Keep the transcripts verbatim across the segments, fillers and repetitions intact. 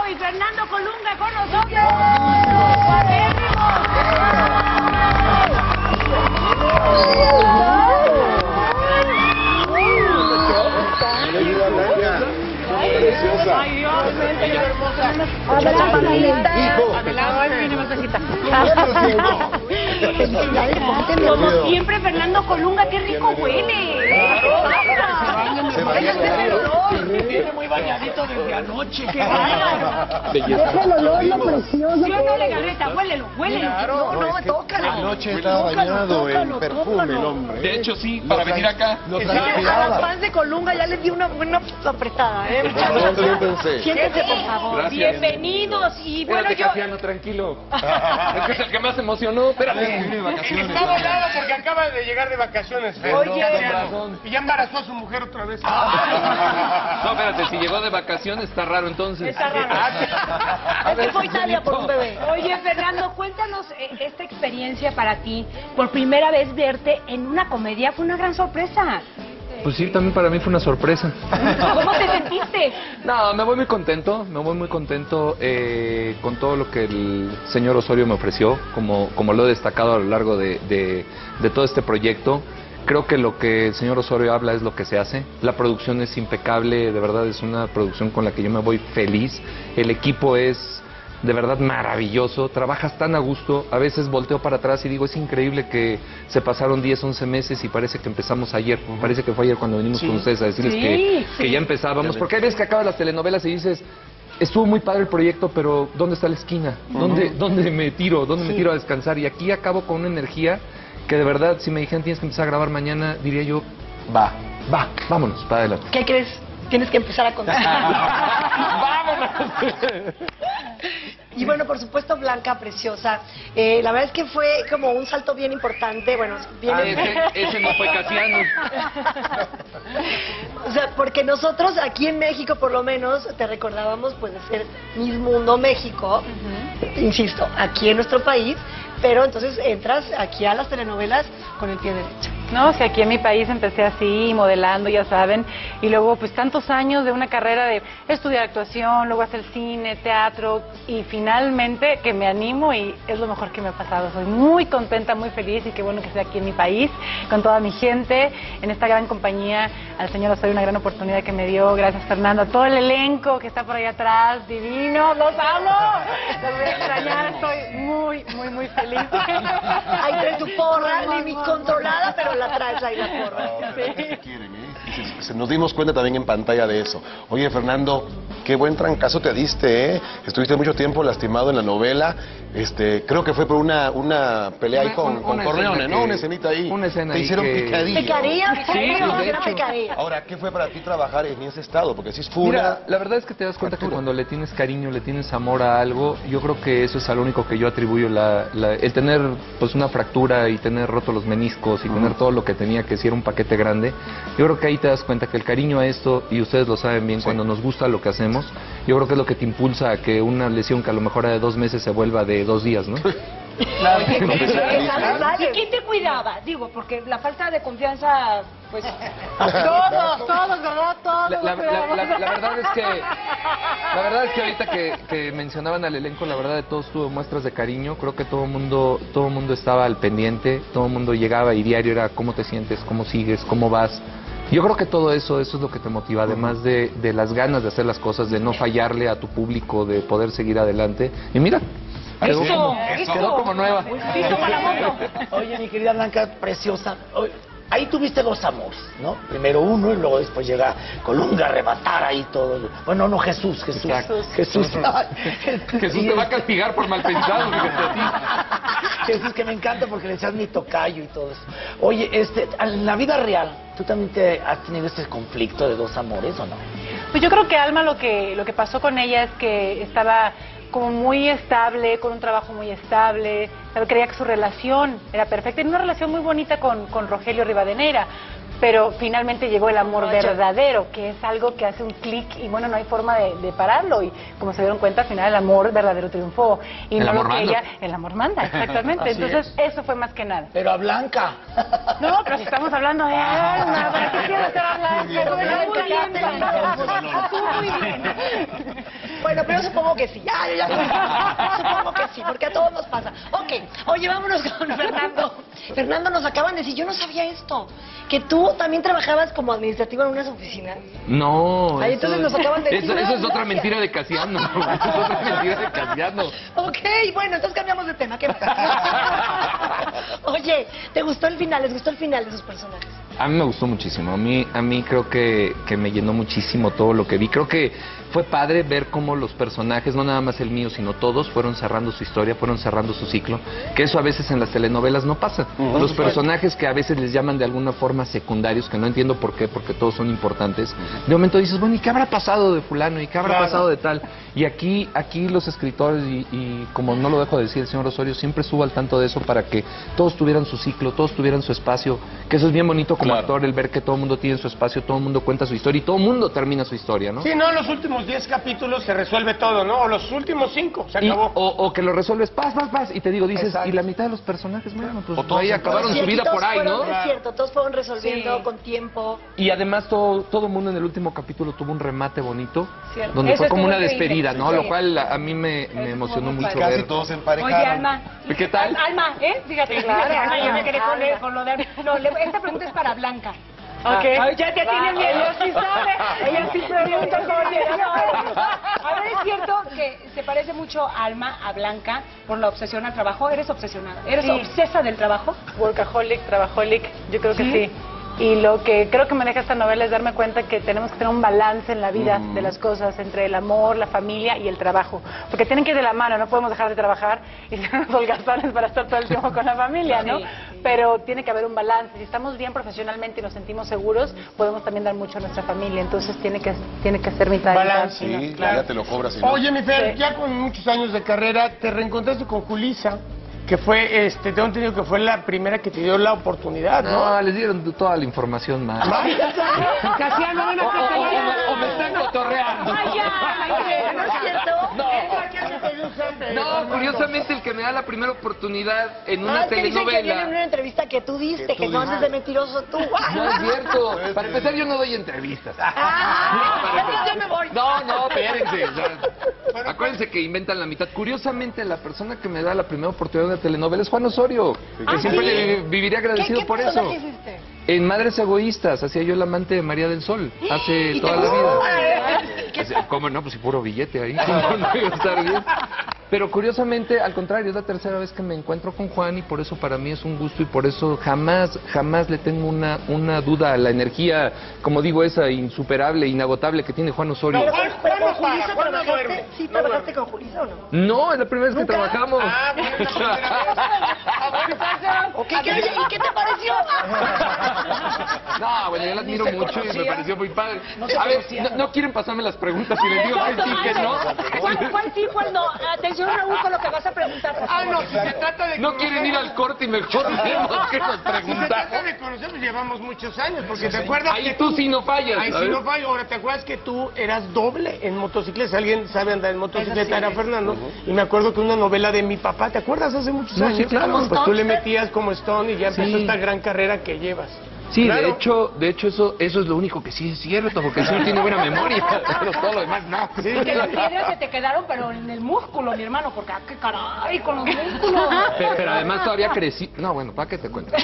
y Fernando Colunga con nosotros. Ay, Dios, qué hermosa. Como siempre, Fernando Colunga, qué rico huele. Viene muy bañadito desde anoche. Qué bárbaro. Deja el olor, lo precioso. ¿Sí o no, Legarreta? Huélelo, huélelo. Claro. No, no, tócalo. Anoche estaba bañado en perfume el hombre. De hecho, sí, para venir acá. A los fans de Colunga ya les di una buena apretada, ¿eh? Yo pensé. Siéntense, por favor. Gracias. Bienvenidos. Y bueno, Espérate, yo... Casiano, tranquilo. Es que es el que más emocionó. Espérate. Está volado porque acaba de llegar de vacaciones. Oye. Y ya embarazó a su mujer otra vez. No, espérate, si llegó de vacaciones está raro entonces. Está raro. Es que fue a Italia por un bebé. Oye, Fernando, cuéntanos eh, esta experiencia para ti. Por primera vez verte en una comedia fue una gran sorpresa. Pues sí, también para mí fue una sorpresa. ¿Cómo te sentiste? No, me voy muy contento, me voy muy contento eh, con todo lo que el señor Osorio me ofreció, como, como lo he destacado a lo largo de, de, de todo este proyecto. Creo que lo que el señor Osorio habla es lo que se hace. La producción es impecable, de verdad es una producción con la que yo me voy feliz. El equipo es de verdad maravilloso, trabajas tan a gusto. A veces volteo para atrás y digo, es increíble que se pasaron diez, once meses y parece que empezamos ayer. Uh-huh. Parece que fue ayer cuando venimos sí. con ustedes a decirles sí, que, sí. que ya empezábamos. Porque hay veces que acabas las telenovelas y dices, estuvo muy padre el proyecto, pero ¿dónde está la esquina? ¿Dónde, uh-huh. ¿dónde me tiro? ¿Dónde sí. me tiro a descansar? Y aquí acabo con una energía que de verdad, si me dijeran tienes que empezar a grabar mañana, diría yo, va, va, vámonos, para adelante. ¿Qué crees? Tienes que empezar a contar. ¡Vámonos! Y bueno, por supuesto, Blanca, preciosa. Eh, la verdad es que fue como un salto bien importante. Bueno, bien... Ah, ese, ese no fue Casiano. O sea, porque nosotros aquí en México, por lo menos, te recordábamos pues de ser Miss Mundo México. Uh-huh. Insisto, aquí en nuestro país. Pero entonces entras aquí a las telenovelas con el pie derecho. No, si aquí en mi país empecé así, modelando, ya saben, y luego pues tantos años de una carrera de estudiar actuación, luego hacer cine, teatro, y finalmente que me animo y es lo mejor que me ha pasado. Soy muy contenta, muy feliz y qué bueno que esté aquí en mi país, con toda mi gente, en esta gran compañía. Al señor Osorio una gran oportunidad que me dio, gracias Fernando, a todo el elenco que está por ahí atrás, divino, los amo, los voy a extrañar, estoy muy, muy, muy feliz. Ahí traes tu porra, límite controlada, pero la traes ahí la porra. Sí. Quieren, ¿eh? Se, se nos dimos cuenta también en pantalla de eso. Oye, Fernando, qué buen trancazo te diste, ¿eh? Estuviste mucho tiempo lastimado en la novela. Este, creo que fue por una, una pelea ahí con, una, con una Corleone, ¿no? Que, una escenita ahí. Una escena Te ahí hicieron que... picadillo. Picadillo, picadillo, sí, era picadillo. Ahora, ¿qué fue para ti trabajar en ese estado? Porque si es full. Mira, la verdad es que te das cuenta factura. Que cuando le tienes cariño, le tienes amor a algo, yo creo que eso es a lo único que yo atribuyo la, la, el tener pues una fractura y tener roto los meniscos y uh-huh. tener todo lo que tenía, que si era un paquete grande. Yo creo que ahí te das cuenta que el cariño a esto, y ustedes lo saben bien, sí. cuando nos gusta lo que hacemos, yo creo que es lo que te impulsa a que una lesión que a lo mejor era de dos meses se vuelva de dos días, ¿no? Claro. ¿Y quién te cuidaba? Digo, porque la falta de confianza, pues... Todos, todos, ¿verdad? Todos. La, la, la, la, la verdad es que... La verdad es que ahorita que, que mencionaban al elenco, la verdad de todos tuvo muestras de cariño. Creo que todo el mundo, todo el mundo estaba al pendiente, todo el mundo llegaba y diario era cómo te sientes, cómo sigues, cómo vas. Yo creo que todo eso, eso es lo que te motiva, además de, de las ganas de hacer las cosas, de no fallarle a tu público, de poder seguir adelante. Y mira... Quedó eso, como, eso. Quedó como nueva. Listo para la moto. Oye, mi querida Blanca, preciosa. Oye, ahí tuviste dos amores, ¿no? Primero uno y luego después llega Colunga a arrebatar ahí todo. Bueno, no, Jesús, Jesús. Exacto. Jesús. Jesús te va a castigar por mal pensado, fíjate a ti. Jesús, que me encanta porque le echas mi tocayo y todo eso. Oye, este, en la vida real, ¿tú también te has tenido este conflicto de dos amores o no? Pues yo creo que Alma lo que, lo que pasó con ella es que estaba como muy estable, con un trabajo muy estable, creía que su relación era perfecta, en una relación muy bonita con, con Rogelio Rivadeneira, pero finalmente llegó el amor verdadero, que es algo que hace un clic y bueno, no hay forma de, de pararlo, y como se dieron cuenta, al final el amor verdadero triunfó, y el no amor lo que manda. ella, el amor manda, exactamente, entonces es. Eso fue más que nada. Pero a Blanca. No, pero si estamos hablando de Alma, ¿para qué quiero estar hablando? Muy bien, muy bien. Bueno, pero supongo que sí. Ya, ya, ya. Supongo que sí, porque a todos nos pasa. Ok, oye, vámonos con Fernando. Fernando, nos acaban de decir, yo no sabía esto, que tú también trabajabas como administrativo en unas oficinas. No. Ay, eso- entonces nos acaban de decir. Eso, eso es otra gracias. mentira de Casiano. Eso es otra mentira de Casiano. Ok, bueno, entonces cambiamos de tema. ¿Qué pasa? Oye, ¿te gustó el final? ¿Les gustó el final de sus personajes? A mí me gustó muchísimo, a mí, a mí creo que, que me llenó muchísimo todo lo que vi. Creo que fue padre ver cómo los personajes, no nada más el mío, sino todos, fueron cerrando su historia, fueron cerrando su ciclo, que eso a veces en las telenovelas no pasa. Uh-huh. Los personajes que a veces les llaman de alguna forma secundarios, que no entiendo por qué, porque todos son importantes, de momento dices, bueno, ¿y qué habrá pasado de fulano? ¿Y qué habrá Claro. pasado de tal? Y aquí, aquí los escritores, y, y como no lo dejo de decir el señor Osorio, siempre estuvo al tanto de eso para que todos tuvieran su ciclo, todos tuvieran su espacio, que eso es bien bonito como Claro. actor, el ver que todo el mundo tiene su espacio, todo el mundo cuenta su historia y todo el mundo termina su historia, ¿no? Sí, no, en los últimos diez capítulos se resuelve todo, ¿no? O los últimos cinco, se Y- acabó. o, o que lo resuelves, paz, paz, paz, y te digo, dices, Exacto. y la mitad de los personajes, bueno, pues O todos ahí se acabaron Sí, su aquí vida todos por ahí, fueron- ¿no? Es cierto, todos fueron resolviendo Sí. con tiempo. Y además todo todo mundo en el último capítulo tuvo un remate bonito, Cierto. donde Eso fue como estuvo una increíble. despedida, ¿no? Sí. Lo cual a, a mí me, me emocionó muy mucho padre. Casi ver. todos se emparejaron. Oye, Alma. ¿Qué tal? Alma, ¿eh? Fíjate, Claro, fíjate, Alma, yo Alma, me quedé con, Alma. con lo de... No, le- esta pregunta es para Blanca. Ok. Ay, ya te tiene miedo. Ella sí sabe. Ella sí pregunta cómo llega. A ver, es cierto que se parece mucho Alma a Blanca por la obsesión al trabajo. ¿Eres obsesionada? ¿Eres Sí. obsesa del trabajo? Workaholic, trabajolic, yo creo que sí. Y lo que creo que me deja esta novela es darme cuenta que tenemos que tener un balance en la vida de las cosas, entre el amor, la familia y el trabajo. Porque tienen que ir de la mano, no podemos dejar de trabajar y ser unos holgazanes para estar todo el tiempo con la familia, ¿no? Sí. Pero tiene que haber un balance. Si estamos bien profesionalmente y nos sentimos seguros, podemos también dar mucho a nuestra familia. Entonces tiene que, tiene que ser mitad y mitad. Balance. ¿no? Sí, Claro. ya te lo cobras. y no. Oye, mi Fer, Sí. ya con muchos años de carrera, te reencontraste con Julisa, que fue, este, tengo entendido que fue la primera que te dio la oportunidad, ¿no? No, les dieron toda la información mal. Casiano, ven O, acá, o- o- Casiano. o me están cotorreando. Ay, ya, ¿No es cierto? No, curiosamente el que me da la primera oportunidad en una Ah, es que dicen que viene en telenovela. una entrevista que tú diste, Que que, tú no diste. andes de mentiroso tú. No es cierto. Para empezar, yo no doy entrevistas. Ah, Para entonces yo me voy. No, no, espérense. o sea, acuérdense que inventan la mitad. Curiosamente, la persona que me da la primera oportunidad de telenovela es Juan Osorio, que Ah, siempre ¿sí? le viviré agradecido ¿Qué, qué por eso. personaje hiciste? En Madres Egoístas, hacía yo el amante de María del Sol, hace ¿Y te toda la gustó? vida. Pues, ¿cómo no? Pues si puro billete ahí, ¿cómo no iba a estar bien? Pero curiosamente, al contrario, es la tercera vez que me encuentro con Juan y por eso para mí es un gusto y por eso jamás, jamás le tengo una, una duda a la energía, como digo, esa insuperable, inagotable que tiene Juan Osorio. Pero, Juan- pero Juan con no para, Julisa Juan no trabajaste, duerme, sí, no trabajaste duerme. con Julisa o no. No, es la primera vez que ¿Nunca? trabajamos. Ah, bueno, la primera vez. Ok, ¿qué, ¿y qué te pareció? No, bueno, yo la admiro mucho y me pareció muy padre. se A ver, conocían. no, no quieren pasarme las preguntas y les digo que sí, que no. ¿Cuál, cuál sí, cuál no? Atención, Raúl, con lo que vas a preguntar. por Ah, favor. no, si se trata de No quieren ir al corte y mejor vemos que nos Si se trata preguntamos. de conocer, pues llevamos muchos años, porque te acuerdas que Ahí tú sí no fallas. Ahí a sí ver. no fallo. Ahora, ¿te acuerdas que tú eras doble en motocicleta? Si alguien sabe andar en motocicleta, era Fernando. Y me acuerdo que una novela de mi papá, ¿te acuerdas? Hace muchos No, años. sí, claro. Pues tú le Stone. metías como Stone y ya empezó Sí. esta gran carrera que llevas. Sí, Claro. de hecho, de hecho eso, eso es lo único que sí es cierto, porque el señor tiene buena memoria, pero todo lo demás no. Que las piedras se te quedaron, pero en el músculo, mi hermano, porque ah, qué caray, con los músculos. Pero, pero además todavía crecí. No, bueno, ¿para qué te cuento?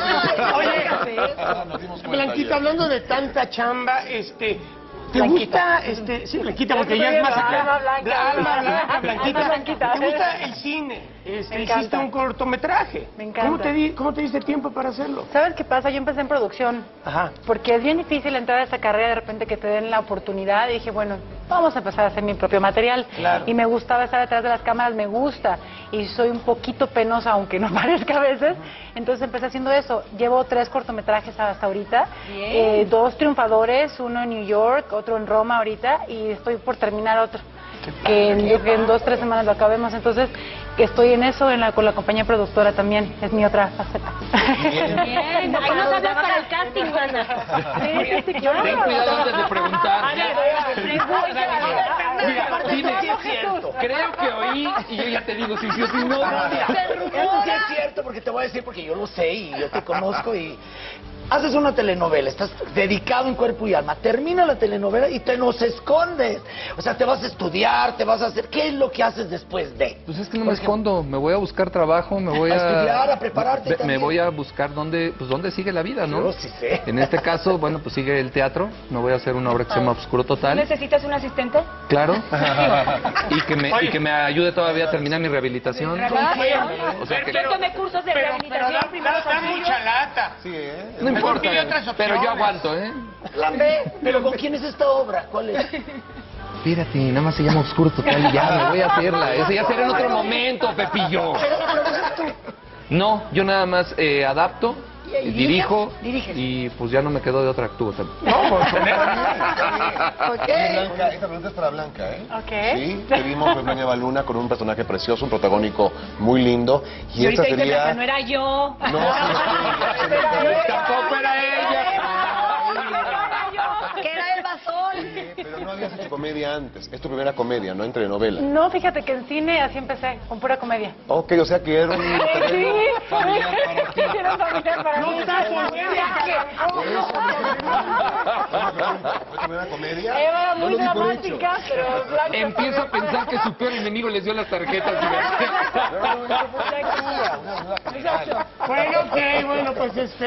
Oye, Nos dimos cuenta Blanquita, ya. hablando de tanta chamba, este... ¿Te Blanquita. gusta, este, sí, Blanquita, porque ya es más acá. Alma blanca. Alma blanca, Blanquita. Alma blanquita. ¿Te gusta el cine? Este, Me hiciste encanta. un cortometraje. Me encanta. ¿Cómo te, di, ¿Cómo te diste tiempo para hacerlo? ¿Sabes qué pasa? Yo empecé en producción. Ajá. Porque es bien difícil entrar a esta carrera de repente que te den la oportunidad y dije, bueno, vamos a empezar a hacer mi propio material. Claro. Y me gustaba estar detrás de las cámaras, me gusta. Y soy un poquito penosa, aunque no parezca a veces. Entonces empecé haciendo eso. Llevo tres cortometrajes hasta ahorita. Bien. Eh, dos triunfadores, uno en New York, otro en Roma ahorita. Y estoy por terminar otro. Que en, yo creo que en dos, tres semanas lo acabemos. Entonces, que estoy en eso en la, con la compañía productora también. Es mi otra faceta. Bien, ahí nos hablas para el casting, Ana. Sí, sí, claro. Ten cuidado antes de preguntar. A ver, a ver, pregunta. Mira, dime, cierto. Creo que oí y yo ya te digo si sí o si no. No, mira, eso sí es cierto porque te voy a decir porque yo lo sé y yo te conozco y haces una telenovela, estás dedicado en cuerpo y alma, termina la telenovela y te nos escondes. O sea, te vas a estudiar, te vas a hacer... ¿Qué es lo que haces después de? Pues es que no me escondo, me voy a buscar trabajo, me voy a... A estudiar, a prepararte me, también. me voy a buscar dónde, pues dónde sigue la vida, ¿no? Yo sí sé. En este caso, bueno, pues sigue el teatro, me voy a hacer una obra que se llama Oscuro Total. ¿Necesitas un asistente? Claro. y, que me, y que me ayude todavía a terminar mi rehabilitación. O sea que... Yo tomé cursos de Pero, pero rehabilitación, da, primeros da, da auxilios. mucha lata. Sí, ¿eh? No importa, tiene otras pero yo opciones. aguanto, ¿eh? Plan B, pero ¿con quién es esta obra? ¿Cuál es? Espérate, nada más se llama Oscuro Total y ya, me voy a hacerla. Ese ya será en otro momento, Pepillo. Pero la produces tú. No, yo nada más eh, adapto, ¿Y dirijo diriges? y pues ya no me quedo de otra actúo. No, por favor. Ok. Blanca, esta pregunta es para Blanca, ¿eh? Ok. Sí, te vimos en Nueva Luna con un personaje precioso, un protagónico muy lindo. Y, Y ahorita esta dice Blanca, sería... no era yo. No, Tampoco era ella. Que era el basón. pero no habías hecho comedia antes. Es tu primera comedia, no en telenovela. No, fíjate que en cine así empecé, con pura comedia. Ok, o sea que era un... Sí, era familiar para mí. ¿Fue tu primera comedia? Era No muy lo di por dramática, pero Blanca Empiezo a fue- pensar que su peor enemigo les dio las tarjetas. Exacto. Bueno, ok, bueno, pues es